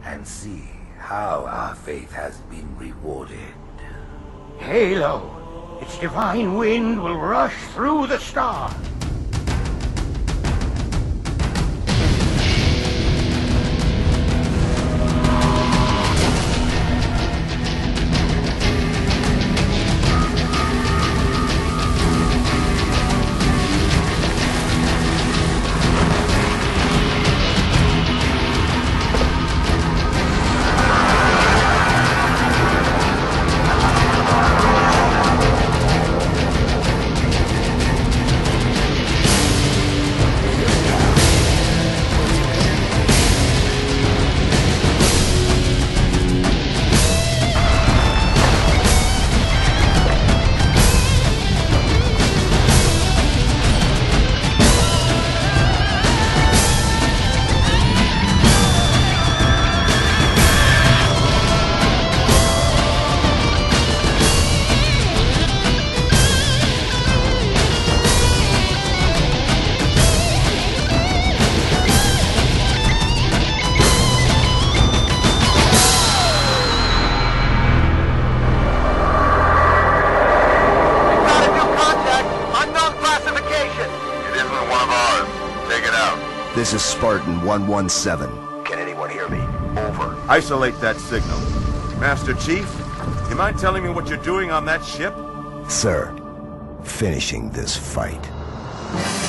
and see how our faith has been rewarded. Halo, its divine wind will rush through the stars. This is Spartan 117. Can anyone hear me? Over. Isolate that signal. Master Chief, you mind telling me what you're doing on that ship? Sir, finishing this fight.